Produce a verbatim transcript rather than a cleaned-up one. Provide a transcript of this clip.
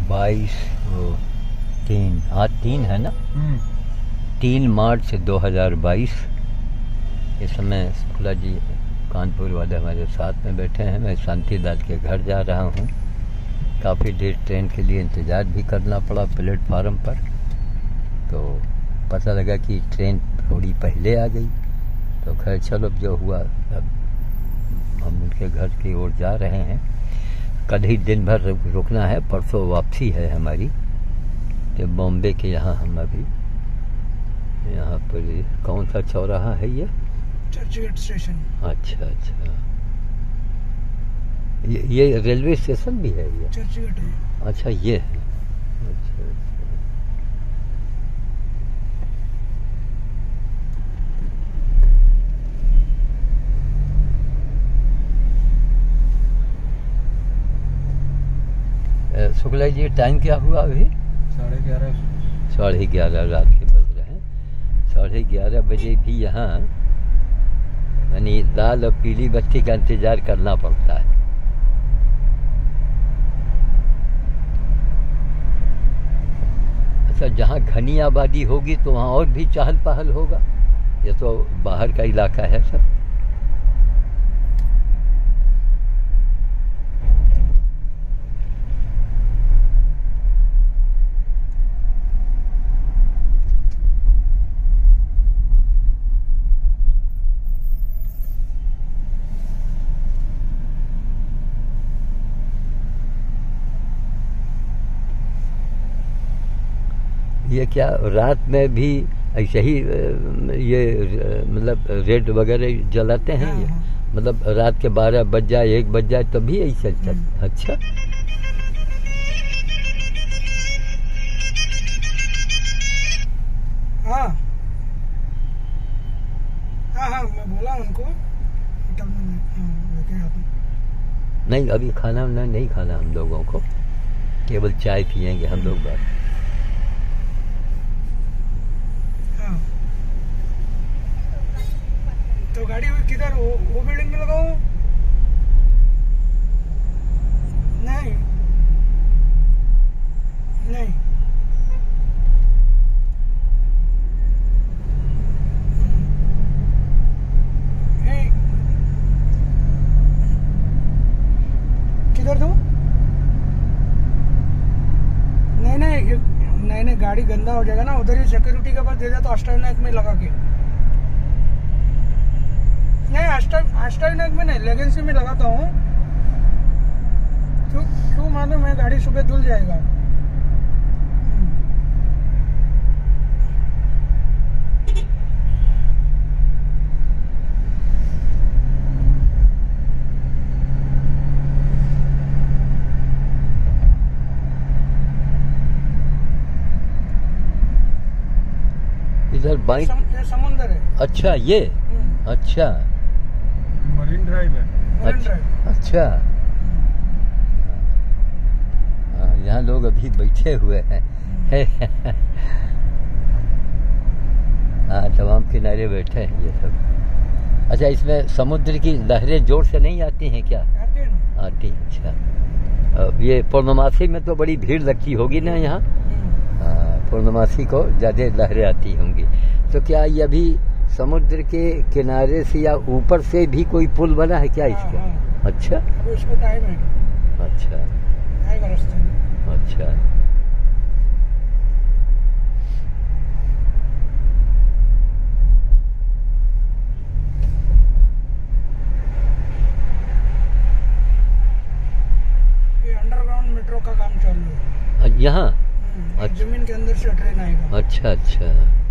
बाईस वो तीन आज तीन है ना, तीन मार्च दो हज़ार बाईस। इस समय शुक्ला जी कानपुर वाले हमारे साथ में बैठे हैं। मैं शांतिलाल के घर जा रहा हूँ। काफ़ी देर ट्रेन के लिए इंतज़ार भी करना पड़ा प्लेटफार्म पर, तो पता लगा कि ट्रेन थोड़ी पहले आ गई। तो खैर चलो जो हुआ, अब हम उनके घर की ओर जा रहे हैं। कल ही दिन भर रुकना है, परसों वापसी है हमारी। तो बॉम्बे के यहाँ हम अभी यहाँ पर कौन सा चौराहा है ये? चर्चगेट स्टेशन। अच्छा अच्छा, ये, ये रेलवे स्टेशन भी है ये? चर्चगेट है। अच्छा ये है। अच्छा अच्छा। शुक्ला जी टाइम क्या हुआ अभी? साढ़े ग्यारह साढ़े ग्यारह रात के बज रहे हैं। साढ़े ग्यारह बजे भी यहाँ यानी लाल और पीली बत्ती का इंतजार करना पड़ता है। अच्छा, जहाँ घनी आबादी होगी तो वहाँ और भी चहल पहल होगा। ये तो बाहर का इलाका है सब। ये क्या रात में भी ऐसे ही ये मतलब रेड वगैरह जलाते हैं? ये मतलब रात के बारह बज जाए एक बज जाए तभी ऐसा चलता? अच्छा, हाँ हाँ हाँ मैं बोला उनको नहीं अभी खाना नहीं खाना हम लोगों को, केवल चाय पियेंगे हम लोग बस। तो गाड़ी किधर? वो, वो बिल्डिंग में लगाओ? नहीं नहीं नहीं किधर? तू नहीं नहीं नहीं नहीं गाड़ी गंदा हो जाएगा ना। उधर ही सिक्योरिटी के पास दे दे तो अष्टविनायक में लगा के। नहीं अष्टविनायक में नहीं, लेगेंसी में लगाता हूँ। क्यों क्यों मालूम है? गाड़ी सुबह धुल जाएगा। इधर बाइक सम, समुंदर है। अच्छा ये अच्छा मरीन ड्राइव है। मरीन ड्राइव। अच्छा, यहाँ लोग अभी बैठे हुए हैं। हाँ तमाम किनारे बैठे हैं ये सब। अच्छा, इसमें समुद्र की लहरें जोर से नहीं आती हैं क्या? आती है ना। आती। अच्छा, ये पूर्णमासी में तो बड़ी भीड़ लगती होगी ना यहाँ? पूर्णमासी को ज़्यादा लहरें आती होंगी। तो क्या ये अभी समुद्र के किनारे से या ऊपर से भी कोई पुल बना है क्या इसका? हाँ, हाँ। अच्छा, अभी उसको टाइम है। अच्छा आएगा रास्ते में। अच्छा, ये अंडरग्राउंड मेट्रो का काम चालू है यहाँ? जमीन के अंदर से ट्रेन आएगा। अच्छा अच्छा।